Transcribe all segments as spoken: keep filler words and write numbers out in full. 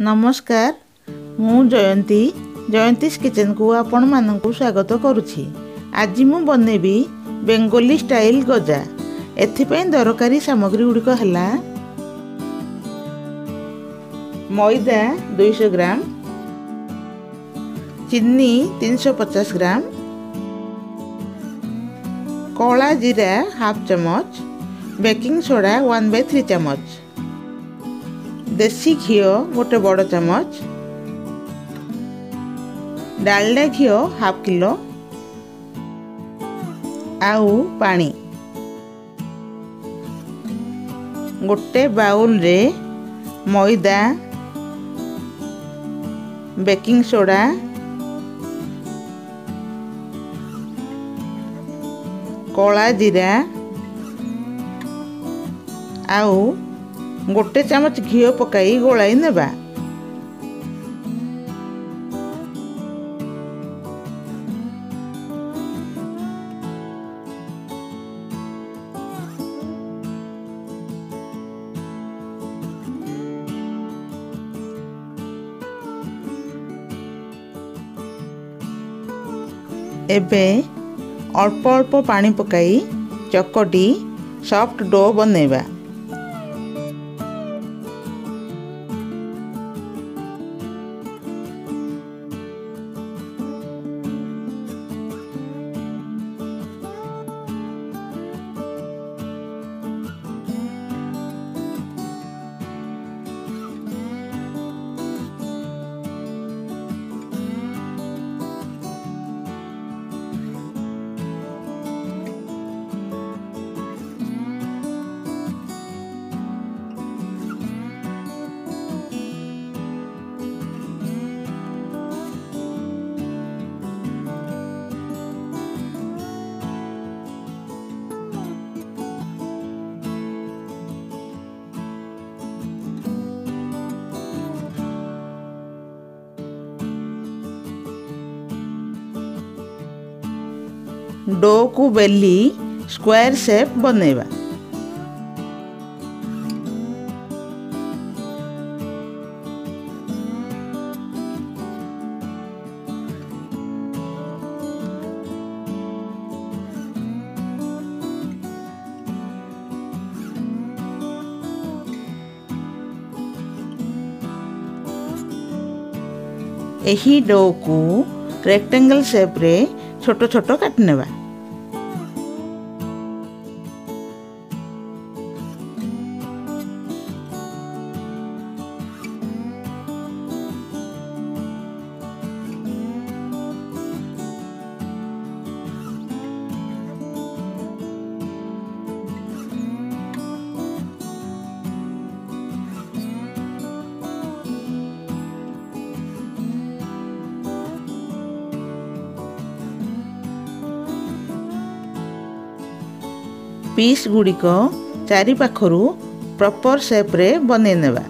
नमस्कार मु जयंती जयंतीस किचन को आपण मानक स्वागत करुछि। आज मु बनेबी बेंगोली स्टाइल गजा। एथिपई दरकारी सामग्री गुड़िक है मैदा दो सौ ग्राम, चीनी तीन सौ पचास ग्राम, कला जीरा हाफ चमच, baking soda one by three चमच, देसी घी गोटे बड़ चमच, डालडा घी हाफ किलो, आउ पानी। गोटे बाउल रे मैदा, बेकिंग सोडा, कला जीरा आउ गोटे चामच घी पकाई गोलाई नेबा। एबे अल्प अल्प पानी पकाई चकटी सॉफ्ट डो बनेबा। डो को बेली स्क्वायर शेप बनेबा। एही डो को रेक्टेंगल शेप रे छोटो छोटो काटनेबा। पीस गुड़िक चारि पाखरु प्रॉपर शेप रे बने नेबा।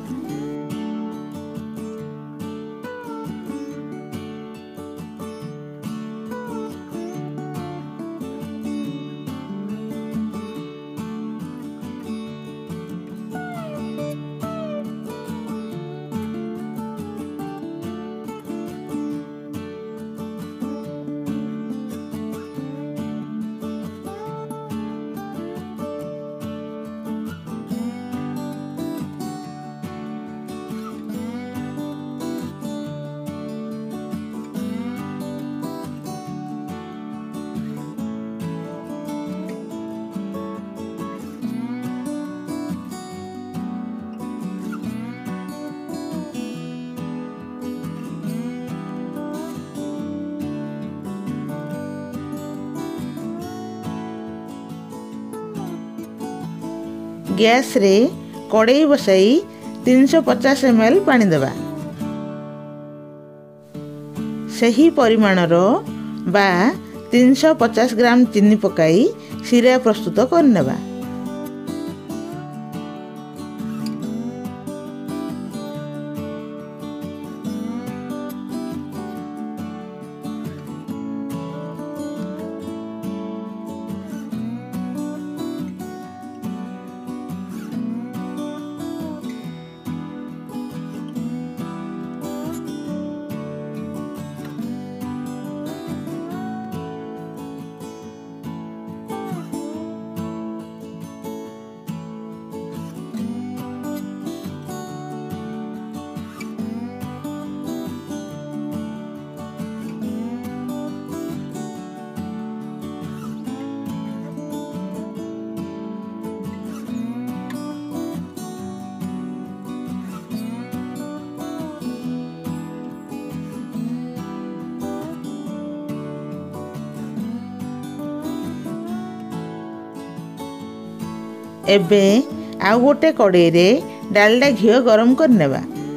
गैस रे कड़ाई बसाई तीन सौ पचास एम एल पानी देबा। सही परिमाणर बा तीन सौ पचास ग्राम चीनी पकाई सिरा प्रस्तुत करनेबा। एबे आउ गोटे कड़ाई रे डालडा घी गरम करनेबा।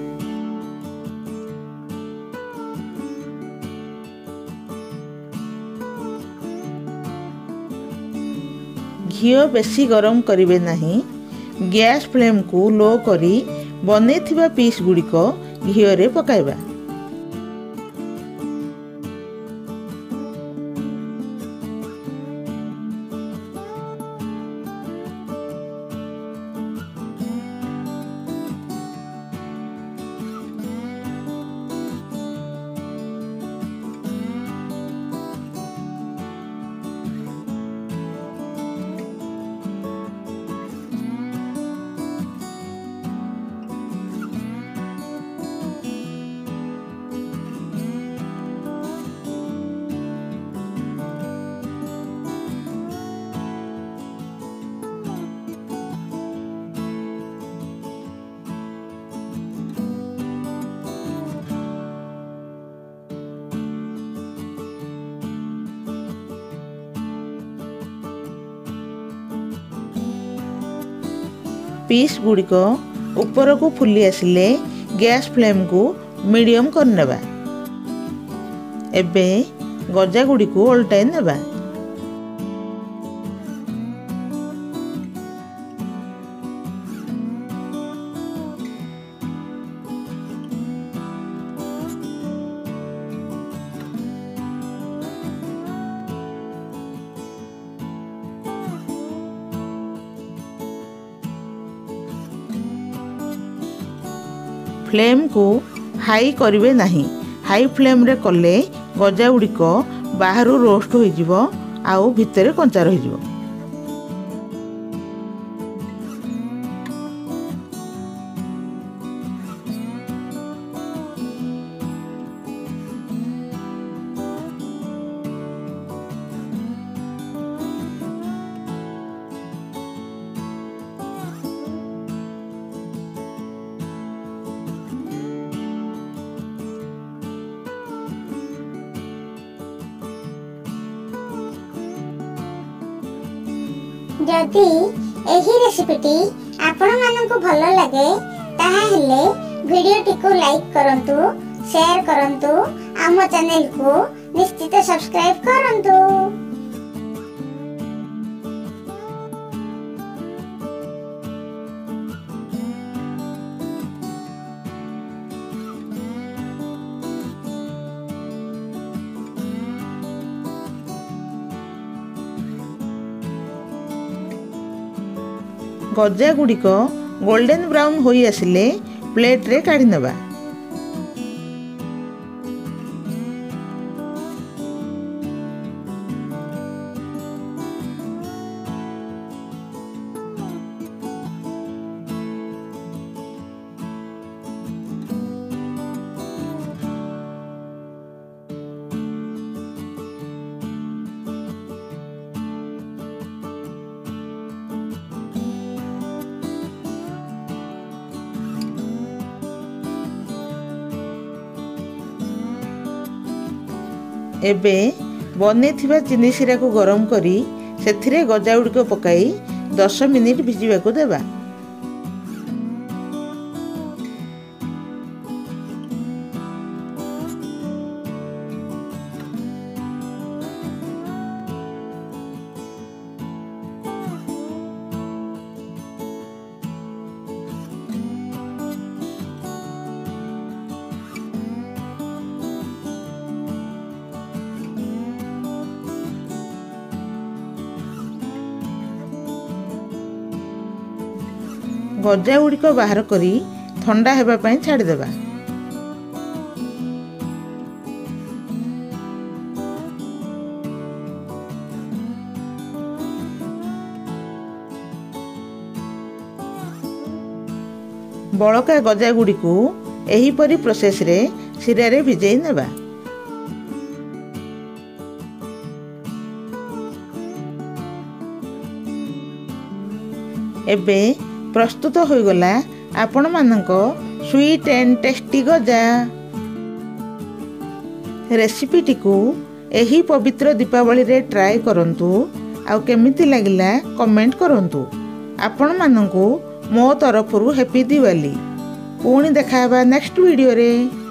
घी बेसी गरम करिवे नहीं। गैस फ्लेम को लो करी बनेथिबा पीस गुड़िक घी रे पकाइबा। पीस गुड़िक ऊपर को फुली आसिले गैस फ्लेम को मीडियम करनेबा। एबे गजा गुड़ी को ओल्टाई नेबा। फ्लेम को हाई करिवे नहीं। हाई फ्लेम रे कले गजा गुड़िक बाहर रोस्ट हो जिवो आउ भितरे कंचा रही जिवो। जदि एही रेसिपीटी आपण मानकु भलो लागे ताहा हेले वीडियोटी को लाइक करंतु, शेयर करंतु, आम चैनल को निश्चित सब्सक्राइब करंतु। गजा गुड़िक गोल्डन ब्राउन होई आसिले प्लेट रे काढ़ी नेबा। एबे बनेथिबा चीनी सिरा को गरम करी सेथिरे गजा गुड़िक पकाई दस मिनिट भिजिबाकू देबा। गजा गुड़िक बाहर करी ठंडा हेबा पई छाड़ी देबा। बड़का गजा गुड़ी को एही परी प्रोसेस रे सिरा रे भिजेई नेबा। एबे प्रस्तुत हो गला आपण मानको स्वीट एंड टेस्टी गजा। रेसिपीटी को एही पवित्र दीपावली रे ट्राई करंतु आउ केमिति लागिला कमेंट करंतु। ଆପଣମାନଙ୍କୁ ମୋ ତରଫରୁ ହେପି ଦିୱାଲି। ପୁଣି ଦେଖା ହେବା ନେକ୍ସଟ ଭିଡ଼ିଓରେ।